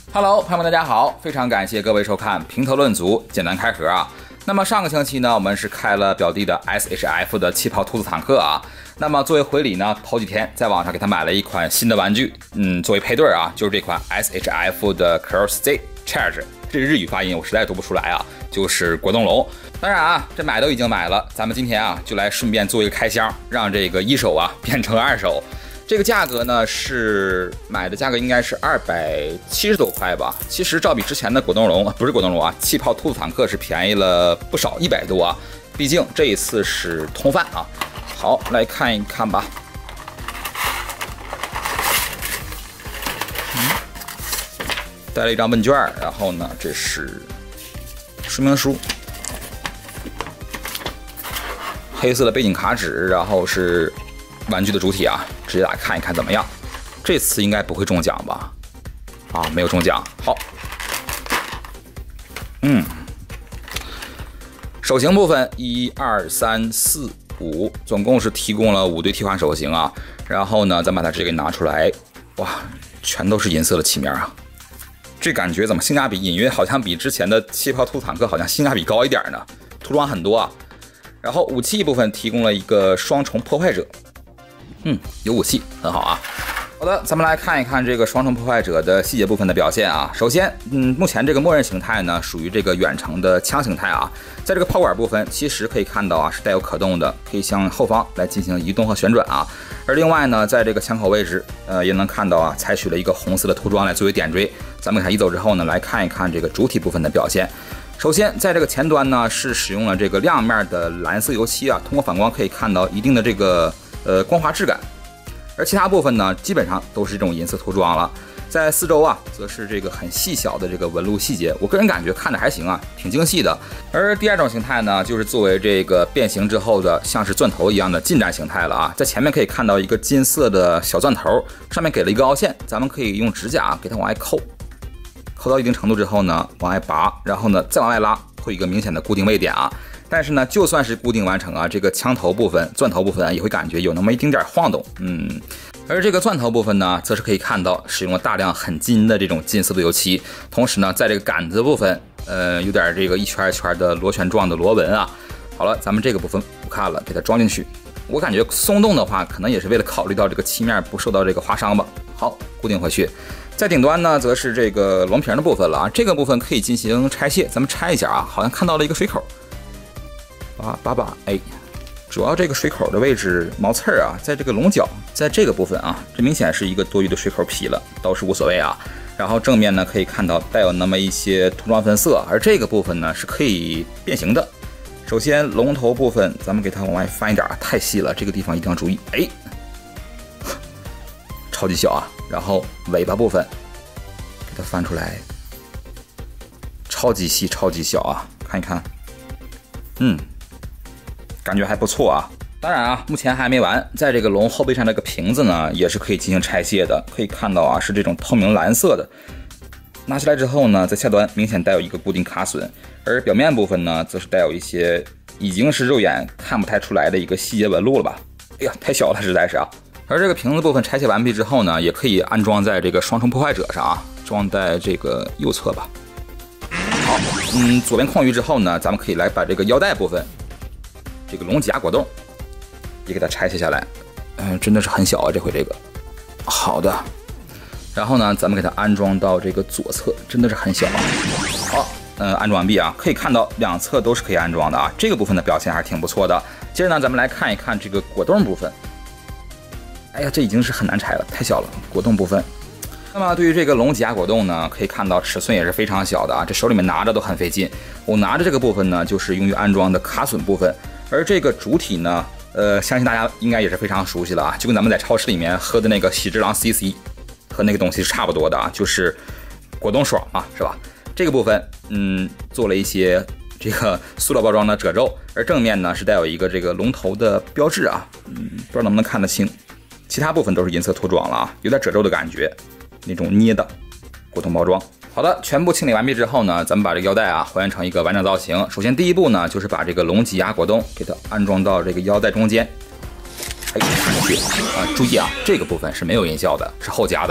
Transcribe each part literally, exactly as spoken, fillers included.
Hello， 朋友们，大家好，非常感谢各位收看评头论足，简单开盒啊。那么上个星期呢，我们是开了表弟的 S H F 的气泡兔子坦克啊。那么作为回礼呢，头几天在网上给他买了一款新的玩具，嗯，作为配对啊，就是这款 S H F 的 Cross Z Charge， 这日语发音我实在读不出来啊，就是果冻龙。当然啊，这买都已经买了，咱们今天啊就来顺便做一个开箱，让这个一手啊变成二手。这个价格呢是买的价格应该是二百七十多块吧。其实照比之前的果冻龙，不是果冻龙啊，气泡兔子坦克是便宜了不少，一百多啊。毕竟这一次是通贩啊。好，来看一看吧。嗯，带了一张问卷，然后呢，这是说明书，黑色的背景卡纸，然后是玩具的主体啊，直接来看一看怎么样。这次应该不会中奖吧？啊，没有中奖。好，嗯，手型部分一二三四五，总共是提供了五对替换手型啊。然后呢，咱把它直接给拿出来，哇，全都是银色的漆面啊。这感觉怎么性价比隐约好像比之前的气泡兔坦克好像性价比高一点呢？涂装很多啊。然后武器部分提供了一个双重破坏者。嗯，有武器，很好啊。好的，咱们来看一看这个双重破坏者的细节部分的表现啊。首先，嗯，目前这个默认形态呢，属于这个远程的枪形态啊。在这个炮管部分，其实可以看到啊，是带有可动的，可以向后方来进行移动和旋转啊。而另外呢，在这个枪口位置，呃，也能看到啊，采取了一个红色的涂装来作为点缀。咱们给它移走之后呢，来看一看这个主体部分的表现。首先，在这个前端呢，是使用了这个亮面的蓝色油漆啊，通过反光可以看到一定的这个呃光滑质感。而其他部分呢，基本上都是这种银色涂装了。在四周啊，则是这个很细小的这个纹路细节，我个人感觉看着还行啊，挺精细的。而第二种形态呢，就是作为这个变形之后的像是钻头一样的近战形态了啊。在前面可以看到一个金色的小钻头，上面给了一个凹陷，咱们可以用指甲给它往外扣，扣到一定程度之后呢，往外拔，然后呢再往外拉，会有一个明显的固定位点啊。但是呢，就算是固定完成啊，这个枪头部分、钻头部分也会感觉有那么一丁点晃动，嗯。而这个钻头部分呢，则是可以看到使用了大量很金的这种金色的油漆，同时呢，在这个杆子部分，呃，有点这个一圈一圈的螺旋状的螺纹啊。好了，咱们这个部分不看了，给它装进去。我感觉松动的话，可能也是为了考虑到这个漆面不受到这个划伤吧。好，固定回去。在顶端呢，则是这个龙瓶的部分了啊，这个部分可以进行拆卸，咱们拆一下啊，好像看到了一个水口。啊，把把，哎，主要这个水口的位置毛刺儿啊，在这个龙角，在这个部分啊，这明显是一个多余的水口皮了，倒是无所谓啊。然后正面呢，可以看到带有那么一些涂装分色，而这个部分呢是可以变形的。首先龙头部分，咱们给它往外翻一点啊，太细了，这个地方一定要注意。哎，超级小啊。然后尾巴部分，给它翻出来，超级细，超级小啊，看一看，嗯。感觉还不错啊，当然啊，目前还没完，在这个龙后背上这个瓶子呢，也是可以进行拆卸的。可以看到啊，是这种透明蓝色的。拿下来之后呢，在下端明显带有一个固定卡榫，而表面部分呢，则是带有一些已经是肉眼看不太出来的一个细节纹路了吧？哎呀，太小了，实在是啊。而这个瓶子部分拆卸完毕之后呢，也可以安装在这个双重破坏者上啊，装在这个右侧吧。好，嗯，左边空余之后呢，咱们可以来把这个腰带部分。这个龙脊果冻也给它拆卸下来，嗯、呃，真的是很小啊，这回这个。好的，然后呢，咱们给它安装到这个左侧，真的是很小啊。好，嗯、呃，安装完毕啊，可以看到两侧都是可以安装的啊，这个部分的表现还是挺不错的。接着呢，咱们来看一看这个果冻部分。哎呀，这已经是很难拆了，太小了，果冻部分。那么对于这个龙脊果冻呢，可以看到尺寸也是非常小的啊，这手里面拿着都很费劲。我拿着这个部分呢，就是用于安装的卡榫部分。而这个主体呢，呃，相信大家应该也是非常熟悉了啊，就跟咱们在超市里面喝的那个喜之郎 C C 和那个东西是差不多的啊，就是果冻爽嘛，是吧？这个部分，嗯，做了一些这个塑料包装的褶皱，而正面呢是带有一个这个龙头的标志啊，嗯，不知道能不能看得清。其他部分都是银色涂装了啊，有点褶皱的感觉，那种捏的果冻包装。好的，全部清理完毕之后呢，咱们把这个腰带啊还原成一个完整造型。首先第一步呢，就是把这个龙脊牙果冻给它安装到这个腰带中间。哎，看上去啊，注意啊，这个部分是没有音效的，是后加的。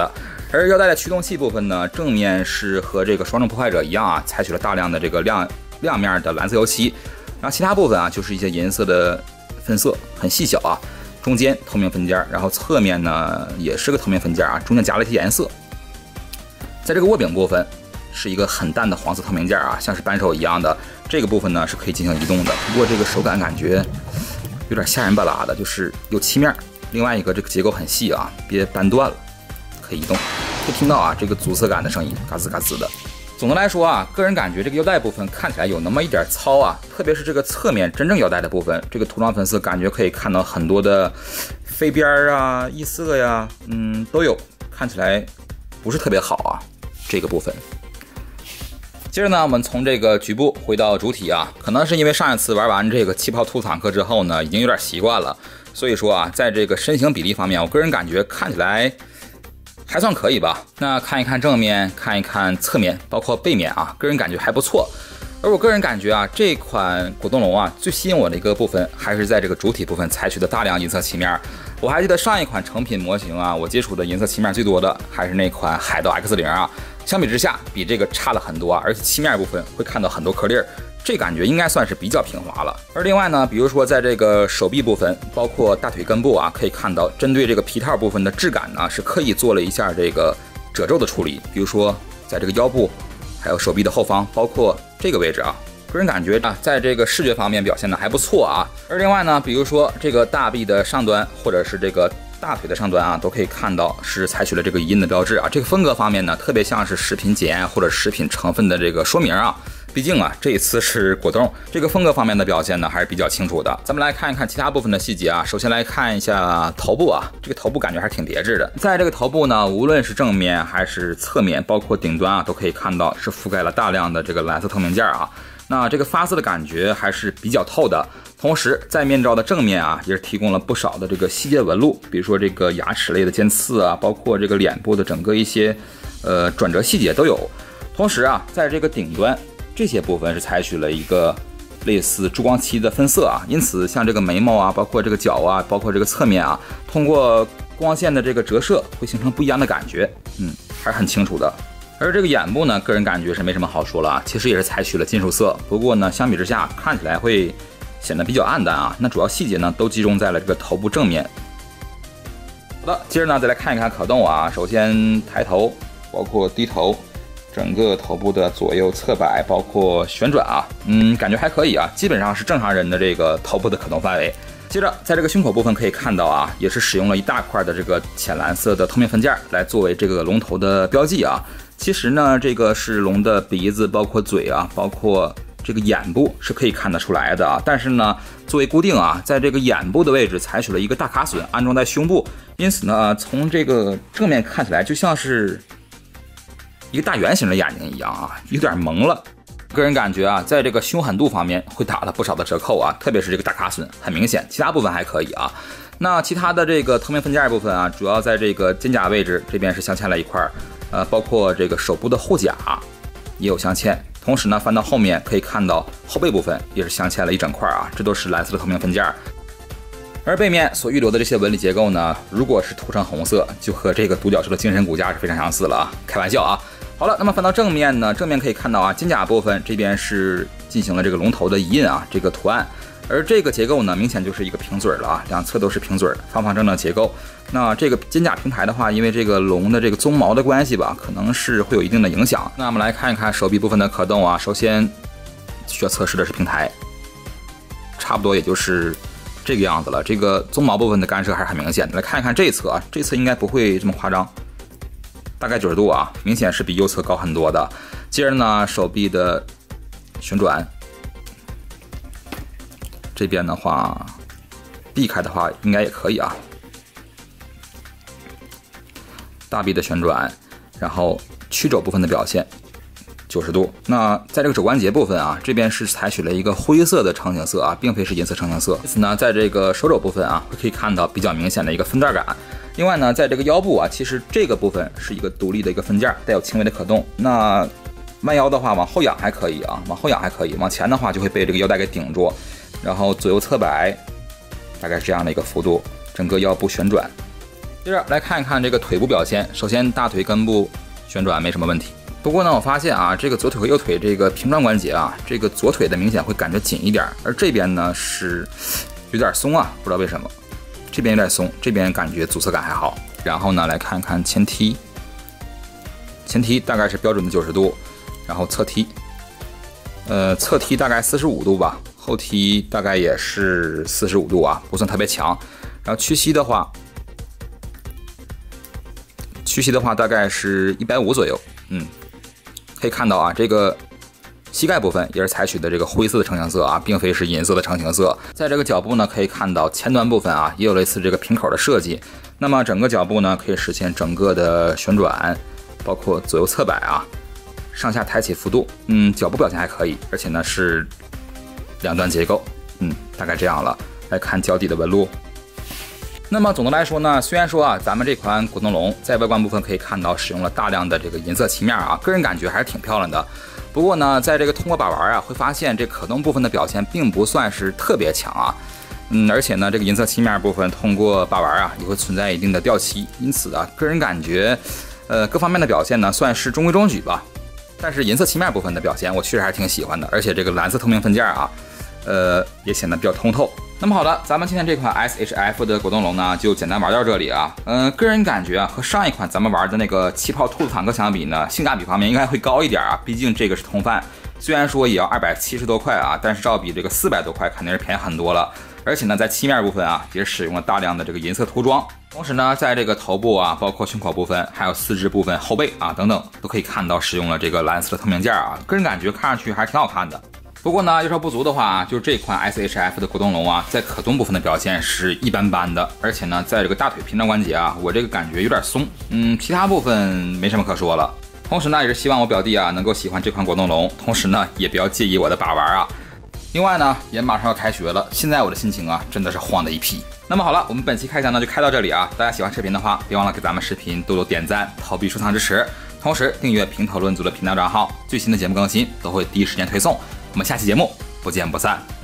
而腰带的驱动器部分呢，正面是和这个双重破坏者一样啊，采取了大量的这个亮亮面的蓝色油漆，然后其他部分啊就是一些银色的分色，很细小啊。中间透明分件，然后侧面呢也是个透明分件啊，中间夹了一些颜色。在这个握柄部分是一个很淡的黄色透明件啊，像是扳手一样的。这个部分呢是可以进行移动的，不过这个手感感觉有点吓人巴拉的，就是有漆面。另外一个这个结构很细啊，别扳断了，可以移动。会听到啊这个阻塞感的声音，嘎吱嘎吱的。总的来说啊，个人感觉这个腰带部分看起来有那么一点糙啊，特别是这个侧面真正腰带的部分，这个涂装粉色感觉可以看到很多的飞边啊、异色呀，嗯都有，看起来不是特别好啊这个部分。接着呢，我们从这个局部回到主体啊，可能是因为上一次玩完这个气泡兔坦克之后呢，已经有点习惯了，所以说啊，在这个身形比例方面，我个人感觉看起来还算可以吧。那看一看正面，看一看侧面，包括背面啊，个人感觉还不错。而我个人感觉啊，这款果冻龙啊，最吸引我的一个部分还是在这个主体部分采取的大量银色漆面。我还记得上一款成品模型啊，我接触的银色漆面最多的还是那款海盗 X 零 啊，相比之下比这个差了很多啊，而且漆面部分会看到很多颗粒儿。这感觉应该算是比较平滑了。而另外呢，比如说在这个手臂部分，包括大腿根部啊，可以看到针对这个皮套部分的质感呢，是刻意做了一下这个褶皱的处理。比如说在这个腰部，还有手臂的后方，包括这个位置啊，个人感觉啊，在这个视觉方面表现的还不错啊。而另外呢，比如说这个大臂的上端，或者是这个大腿的上端啊，都可以看到是采取了这个银的标志啊。这个风格方面呢，特别像是食品检验或者食品成分的这个说明啊。毕竟啊，这一次是果冻，这个风格方面的表现呢还是比较清楚的。咱们来看一看其他部分的细节啊。首先来看一下头部啊，这个头部感觉还是挺别致的。在这个头部呢，无论是正面还是侧面，包括顶端啊，都可以看到是覆盖了大量的这个蓝色透明件啊。那这个发色的感觉还是比较透的。同时，在面罩的正面啊，也是提供了不少的这个细节纹路，比如说这个牙齿类的尖刺啊，包括这个脸部的整个一些呃转折细节都有。同时啊，在这个顶端，这些部分是采取了一个类似珠光漆的分色啊，因此像这个眉毛啊，包括这个角啊，包括这个侧面啊，通过光线的这个折射会形成不一样的感觉，嗯，还是很清楚的。而这个眼部呢，个人感觉是没什么好说了啊，其实也是采取了金属色，不过呢，相比之下看起来会显得比较暗淡啊。那主要细节呢都集中在了这个头部正面。好的，接着呢再来看一看可动啊，首先抬头，包括低头。整个头部的左右侧摆，包括旋转啊，嗯，感觉还可以啊，基本上是正常人的这个头部的可动范围。接着，在这个胸口部分可以看到啊，也是使用了一大块的这个浅蓝色的透明分件来作为这个龙头的标记啊。其实呢，这个是龙的鼻子，包括嘴啊，包括这个眼部是可以看得出来的啊。但是呢，作为固定啊，在这个眼部的位置采取了一个大卡榫安装在胸部，因此呢，从这个正面看起来就像是一个大圆形的眼睛一样啊，有点蒙了。个人感觉啊，在这个凶狠度方面会打了不少的折扣啊，特别是这个大卡榫很明显，其他部分还可以啊。那其他的这个透明分件部分啊，主要在这个肩胛位置这边是镶嵌了一块，呃，包括这个手部的后甲也有镶嵌。同时呢，翻到后面可以看到后背部分也是镶嵌了一整块啊，这都是蓝色的透明分件。而背面所预留的这些纹理结构呢，如果是涂成红色，就和这个独角兽的精神骨架是非常相似了啊，开玩笑啊。好了，那么翻到正面呢，正面可以看到啊，肩胛部分这边是进行了这个龙头的一印啊，这个图案，而这个结构呢，明显就是一个平嘴了啊，两侧都是平嘴方方正正的结构。那这个肩胛平排的话，因为这个龙的这个鬃毛的关系吧，可能是会有一定的影响。那我们来看一看手臂部分的可动啊，首先需要测试的是平台，差不多也就是这个样子了。这个鬃毛部分的干涉还是很明显的。来看一看这一侧啊，这侧应该不会这么夸张。大概九十度啊，明显是比右侧高很多的。接着呢，手臂的旋转，这边的话避开的话应该也可以啊。大臂的旋转，然后曲肘部分的表现九十度。那在这个肘关节部分啊，这边是采取了一个灰色的成型色啊，并非是银色成型色。因此呢，在这个手肘部分啊，可以看到比较明显的一个分段感。另外呢，在这个腰部啊，其实这个部分是一个独立的一个分件，带有轻微的可动。那弯腰的话，往后仰还可以啊，往后仰还可以，往前的话就会被这个腰带给顶住。然后左右侧摆，大概是这样的一个幅度，整个腰部旋转。 接着来看一看这个腿部表现，首先大腿根部旋转没什么问题。不过呢，我发现啊，这个左腿和右腿这个平转关节啊，这个左腿的明显会感觉紧一点，而这边呢是有点松啊，不知道为什么，这边有点松，这边感觉阻塞感还好。然后呢，来看看前踢，前踢大概是标准的九十度，然后侧踢，呃，侧踢大概四十五度吧，后踢大概也是四十五度啊，不算特别强。然后屈膝的话。屈膝的话大概是一百五左右，嗯，可以看到啊，这个膝盖部分也是采取的这个灰色的成型色啊，并非是银色的成型色。在这个脚部呢，可以看到前端部分啊，也有类似这个平口的设计。那么整个脚部呢，可以实现整个的旋转，包括左右侧摆啊，上下抬起幅度，嗯，脚部表现还可以，而且呢是两段结构，嗯，大概这样了。来看脚底的纹路。那么总的来说呢，虽然说啊，咱们这款果冻龙在外观部分可以看到使用了大量的这个银色漆面啊，个人感觉还是挺漂亮的。不过呢，在这个通过把玩啊，会发现这可动部分的表现并不算是特别强啊。嗯，而且呢，这个银色漆面部分通过把玩啊，也会存在一定的掉漆，因此啊，个人感觉，呃，各方面的表现呢，算是中规中矩吧。但是银色漆面部分的表现，我确实还是挺喜欢的，而且这个蓝色透明分件啊，呃，也显得比较通透。那么好了，咱们今天这款 S H F 的果冻龙呢，就简单玩到这里啊。嗯、呃，个人感觉啊，和上一款咱们玩的那个气泡兔子坦克相比呢，性价比方面应该会高一点啊。毕竟这个是通贩，虽然说也要二百七十多块啊，但是照比这个四百多块肯定是便宜很多了。而且呢，在漆面部分啊，也是使用了大量的这个银色涂装。同时呢，在这个头部啊，包括胸口部分，还有四肢部分、后背啊等等，都可以看到使用了这个蓝色的透明件啊。个人感觉看上去还是挺好看的。不过呢，优少不足的话，就是这款 S H F 的果冻龙啊，在可动部分的表现是一般般的，而且呢，在这个大腿平转关节啊，我这个感觉有点松，嗯，其他部分没什么可说了。同时呢，也是希望我表弟啊能够喜欢这款果冻龙，同时呢，也不要介意我的把玩啊。另外呢，也马上要开学了，现在我的心情啊，真的是慌的一批。那么好了，我们本期开箱呢就开到这里啊，大家喜欢视频的话，别忘了给咱们视频多多点赞、投币、收藏支持，同时订阅评头论足的频道账号，最新的节目更新都会第一时间推送。我们下期节目不见不散。